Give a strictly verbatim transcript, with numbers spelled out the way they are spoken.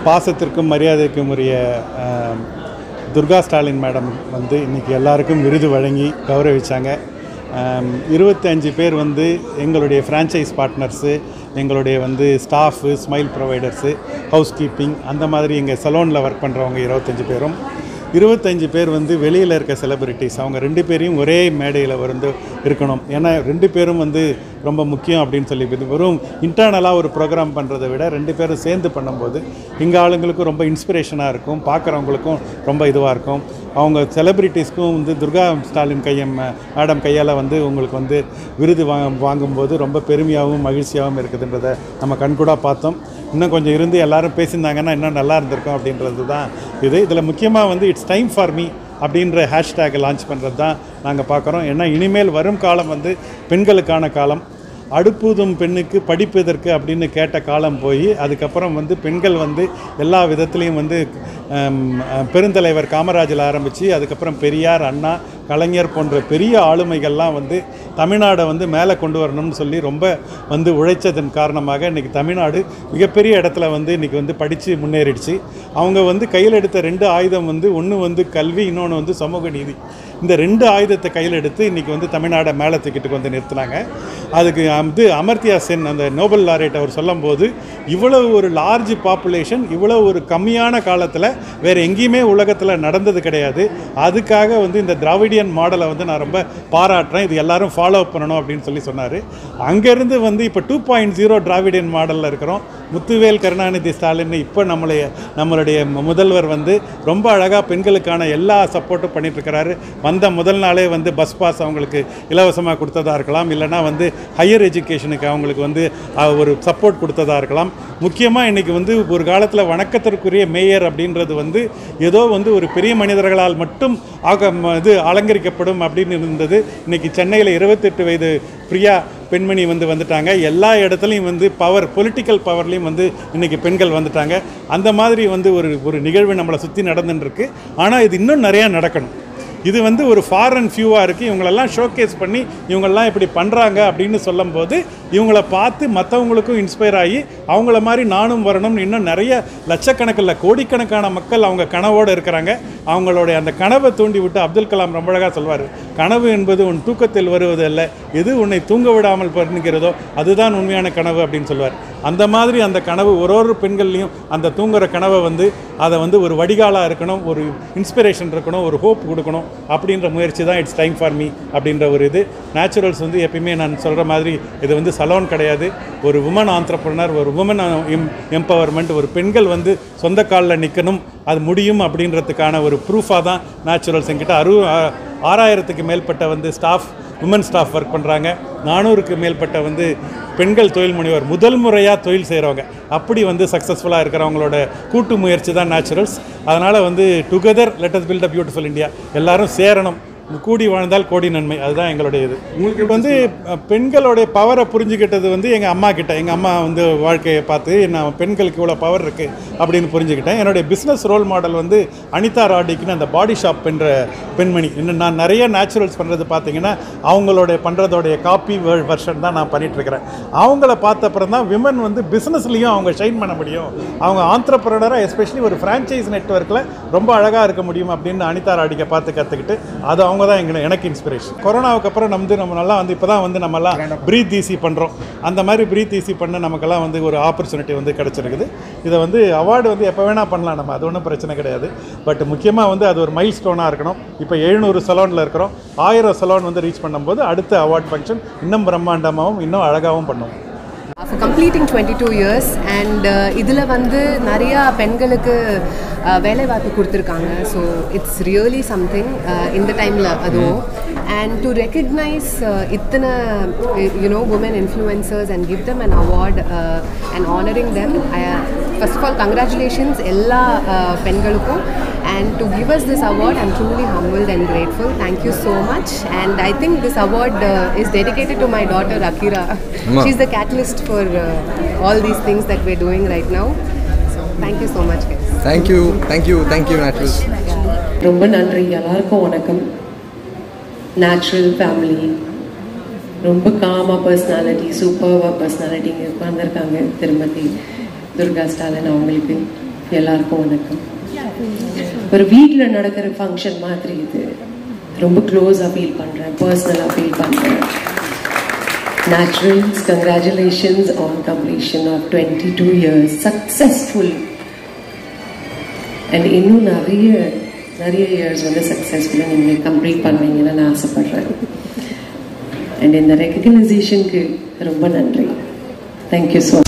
பாசத்திற்கும் மரியாதைக்கும் உரிய துர்கா ஸ்டாலின் மேடம் வந்து இன்றைக்கி எல்லாருக்கும் விருது வழங்கி கௌரவிச்சாங்க. இருபத்தஞ்சு பேர் வந்து எங்களுடைய ஃப்ரான்ச்சைஸ் பார்ட்னர்ஸு, எங்களுடைய வந்து ஸ்டாஃபு, ஸ்மைல் ப்ரொவைடர்ஸு, ஹவுஸ்கீப்பிங் அந்த மாதிரி எங்கள் சலூனில் ஒர்க் பண்ணுறவங்க இருபத்தஞ்சி பேரும், இருபத்தஞ்சி பேர் வந்து வெளியில் இருக்க செலிபிரிட்டிஸ். அவங்க ரெண்டு பேரையும் ஒரே மேடையில் வந்து இருக்கணும். ஏன்னா ரெண்டு பேரும் வந்து ரொம்ப முக்கியம் அப்படின்னு சொல்லி வெறும் இன்டர்னலாக ஒரு ப்ரோக்ராம் பண்ணுறதை விட ரெண்டு பேரும் சேர்ந்து பண்ணும்போது இங்கே ஆளுங்களுக்கும் ரொம்ப இன்ஸ்பிரேஷனாக இருக்கும், பார்க்குறவங்களுக்கும் ரொம்ப இதுவாக இருக்கும். அவங்க செலிபிரிட்டிஸ்க்கும் வந்து துர்கா ஸ்டாலின் கையம் மேடம் கையால் வந்து உங்களுக்கு வந்து விருது வா வாங்கும்போது ரொம்ப பெருமையாகவும் மகிழ்ச்சியாகவும் இருக்குதுன்றதை நம்ம கண்கூடாக பார்த்தோம். இன்னும் கொஞ்சம் இருந்து எல்லோரும் பேசியிருந்தாங்கன்னா இன்னும் நல்லா இருந்திருக்கும் அப்படின்றது தான் இது. இதில் முக்கியமாக வந்து இட்ஸ் டைம் ஃபார் மீ அப்படின்ற ஹேஷ்டேக் லான்ச் பண்ணுறது தான் நாங்கள் பார்க்குறோம். ஏன்னா இனிமேல் வரும் காலம் வந்து பெண்களுக்கான காலம். அடுப்புதும் பெண்ணுக்கு படிப்பதற்கு அப்படின்னு கேட்ட காலம் போய் அதுக்கப்புறம் வந்து பெண்கள் வந்து எல்லா விதத்துலேயும் வந்து பெருந்தலைவர் காமராஜில் ஆரம்பித்து அதுக்கப்புறம் பெரியார், அண்ணா, கலைஞர் போன்ற பெரிய ஆளுமைகள்லாம் வந்து தமிழ்நாடை வந்து மேலே கொண்டு வரணும்னு சொல்லி ரொம்ப வந்து உழைச்சதன் காரணமாக இன்றைக்கி தமிழ்நாடு மிகப்பெரிய இடத்துல வந்து இன்றைக்கி வந்து படித்து முன்னேறிடுச்சு. அவங்க வந்து கையில் எடுத்த ரெண்டு ஆயுதம் வந்து ஒன்று வந்து கல்வி, இன்னொன்று வந்து சமூக நீதி. இந்த ரெண்டு ஆயுதத்தை கையில் எடுத்து இன்றைக்கி வந்து தமிழ்நாடை மேலே தூக்கிட்டு வந்து நிறுத்தினாங்க. அதுக்கு வந்து அமர்த்தியா சென் அந்த நோபல் லாரேட் அவர் சொல்லும் போது இவ்வளவு ஒரு லார்ஜ் பாப்புலேஷன் இவ்வளோ ஒரு கம்மியான காலத்தில் வேறு எங்கேயுமே உலகத்தில் நடந்தது கிடையாது. அதுக்காக வந்து இந்த திராவிடியன் மாடலை வந்து நான் ரொம்ப பாராட்டுறேன், இது எல்லாரும் ஃபாலோ பண்ணணும் அப்படின்னு சொல்லி சொன்னார். அங்கேருந்து வந்து இப்போ டூ பாயிண்ட் ஜீரோ திராவிடியன் மாடலில் இருக்கிறோம். முத்துவேல் கருணாநிதி ஸ்டாலின் இப்போ நம்மளைய நம்மளுடைய முதல்வர் வந்து ரொம்ப அழகாக பெண்களுக்கான எல்லா சப்போர்ட்டும் பண்ணிகிட்ருக்கிறாரு. வந்த முதல் நாளே வந்து பஸ் பாஸ் அவங்களுக்கு இலவசமாக கொடுத்ததா இருக்கலாம், இல்லைனா வந்து ஹையர் எஜுகேஷனுக்கு அவங்களுக்கு வந்து ஒரு சப்போர்ட் கொடுத்ததா இருக்கலாம். முக்கியமாக இன்றைக்கி வந்து ஒரு காலத்தில் வணக்கத்திற்குரிய மேயர் அப்படின்றது வந்து ஏதோ வந்து ஒரு பெரிய மனிதர்களால் மட்டும் ஆக இது அலங்கரிக்கப்படும் அப்படின்னு இருந்தது. இன்றைக்கி சென்னையில் இருபத்தெட்டு வயது பிரியா பெண்மணி வந்து வந்துட்டாங்க. எல்லா இடத்துலையும் வந்து பவர், பொலிட்டிக்கல் பவர்லேயும் வந்து இன்றைக்கி பெண்கள் வந்துட்டாங்க. அந்த மாதிரி வந்து ஒரு ஒரு நிகழ்வு நம்மளை சுற்றி நடந்துட்டுருக்கு. ஆனால் இது இன்னும் நிறையா நடக்கணும். இது வந்து ஒரு ஃபாரின் ஃபியூவாக இருக்குது. இவங்களெல்லாம் ஷோகேஸ் பண்ணி இவங்களெல்லாம் இப்படி பண்ணுறாங்க அப்படின்னு சொல்லும்போது இவங்கள பார்த்து மற்றவங்களுக்கும் இன்ஸ்பயர் ஆகி அவங்கள மாதிரி நானும் வரணும்னு இன்னும் நிறைய லட்சக்கணக்கில் கோடிக்கணக்கான மக்கள் அவங்க கனவோடு இருக்கிறாங்க. அவங்களுடைய அந்த கனவை தூண்டி விட்டு அப்துல் கலாம் ரொம்ப அழகாக சொல்வார், கனவு என்பது உன் தூக்கத்தில் வருவது அல்ல, எது உன்னை தூங்க விடாமல் பண்ணுகிறதோ அதுதான் உண்மையான கனவு அப்படின்னு சொல்வார். அந்த மாதிரி அந்த கனவு ஒரு ஒரு பெண்கள்லையும் அந்த தூங்குகிற கனவை வந்து அதை வந்து ஒரு வடிகாலாக இருக்கணும், ஒரு இன்ஸ்பிரேஷன் இருக்கணும், ஒரு ஹோப் கொடுக்கணும் அப்படின்ற முயற்சி தான் இட்ஸ் டைம் ஃபார் மீ அப்படின்ற ஒரு இது. நேச்சுரல்ஸ் வந்து எப்பயுமே நான் சொல்கிற மாதிரி இது வந்து சலோன் கிடையாது, ஒரு உமன் ஆண்டர்ப்ரனர், ஒரு உமன் எம்பவர்மெண்ட், ஒரு பெண்கள் வந்து சொந்த காலில் நிற்கணும், அது முடியும் அப்படின்றதுக்கான ஒரு ப்ரூஃபாக தான் நேச்சுரல்ஸ். என்கிட்ட அறு ஆறாயிரத்துக்கு மேற்பட்ட வந்து ஸ்டாஃப், உமன் ஸ்டாஃப் ஒர்க் பண்ணுறாங்க. நானூறுக்கு மேற்பட்ட வந்து பெண்கள் தொழில் முனைவர், முதல் முறையாக தொழில் செய்கிறவங்க, அப்படி வந்து சக்ஸஸ்ஃபுல்லாக இருக்கிறவங்களோட கூட்டு முயற்சி தான் நேச்சுரல்ஸ். அதனால் வந்து together let us build a beautiful India, எல்லோரும் சேரணும், கூடி வாழ்ந்தால் கோடி நன்மை, அதுதான் எங்களுடைய இது. உங்களுக்கு வந்து பெண்களுடைய பவரை புரிஞ்சுக்கிட்டது வந்து எங்கள் அம்மா கிட்ட, எங்கள் அம்மா வந்து வாழ்க்கையை பார்த்து நான் பெண்களுக்கு இவ்வளோ பவர் இருக்குது அப்படின்னு புரிஞ்சுக்கிட்டேன். என்னுடைய பிஸ்னஸ் ரோல் மாடல் வந்து அனிதா ராடிக்குன்னு அந்த பாடி ஷாப் என்ற பெண்மணி. இன்னும் நான் நிறைய நேச்சுரல்ஸ் பண்ணுறது பார்த்தீங்கன்னா அவங்களுடைய பண்ணுறதோடைய காப்பி வெர்ஷன் தான் நான் பண்ணிகிட்ருக்கிறேன். அவங்கள பார்த்த அப்புறம் தான் விமன் வந்து பிஸ்னஸ்லேயும் அவங்க ஷைன் பண்ண முடியும், அவங்க ஆண்டர்ப்ரனராக எஸ்பெஷலி ஒரு ஃப்ரான்ச்சைஸ் நெட்வொர்க்கில் ரொம்ப அழகாக இருக்க முடியும் அப்படின்னு அனிதா ராடிக்கை பார்த்து கற்றுக்கிட்டு அது அவங்க தான் எங்களை எனக்கு இன்ஸ்பிரேஷன். கொரோனாவுக்கு அப்புறம் வந்து நம்ம நல்லா வந்து இப்போ தான் வந்து நம்மலாம் ப்ரீத் ஈஸி பண்ணுறோம். அந்த மாதிரி ப்ரீத் ஈஸி பண்ண நமக்கெல்லாம் வந்து ஒரு ஆப்பர்ச்சுனிட்டி வந்து கிடச்சிருக்குது. இதை வந்து அவார்டு வந்து எப்போ வேணால் பண்ணலாம் நம்ம, அது ஒன்றும் பிரச்சனை கிடையாது. பட் முக்கியமாக வந்து அது ஒரு மைல் ஸ்டோனாக இருக்கணும். இப்போ எழுநூறு சலோனில் இருக்கிறோம், ஆயிரம் சலோன் வந்து ரீச் பண்ணும்போது அடுத்த அவார்ட் ஃபங்க்ஷன் இன்னும் பிரம்மாண்டமாகவும் இன்னும் அழகாகவும் பண்ணுவோம். For completing twenty-two years and இதில் வந்து நிறையா பெண்களுக்கு வேலை வாய்ப்பு கொடுத்துருக்காங்க. ஸோ இட்ஸ் ரியலி சம்திங் இந்த டைமில் அதுவும். and to recognize இத்தனை you know women influencers and give them an award uh, and honoring them, uh, first of all congratulations எல்லா பெண்களுக்கும். and to give us this award, I'm truly humbled and grateful. Thank you so much. And I think this award uh, is dedicated to my daughter Akira. She's the catalyst for uh, all these things that we're doing right now. So thank you so much guys. Thank you, thank you, thank you Naturals. ரொம்ப நன்றி எல்லாருக்கும். வணக்கம். Natural family ரொம்ப காமா personality, சூப்பர்வா personality இங்கே உட்காந்துருக்காங்க. திருமதி துர்கா ஸ்டாலின் அவங்களுக்கு எல்லாருக்கும் வணக்கம். ஒரு வீட்டில் நடக்கிற ஃபங்க்ஷன் மாதிரி இது. ரொம்ப க்ளோஸாக ஃபீல் பண்ணுறேன், பர்சனலாக ஃபீல் பண்ணுறேன். Naturals, congratulations on completion of twenty-two years, successful. And இன்னும் நிறைய நிறைய இயர்ஸ் வந்து சக்ஸஸ்ஃபுல்லாக நீங்கள் கம்ப்ளீட் பண்ணுவீங்கன்னு நான் ஆசைப்படுறேன். அண்ட் இந்த ரெக்கக்னைசேஷனுக்கு ரொம்ப நன்றி. Thank you so much.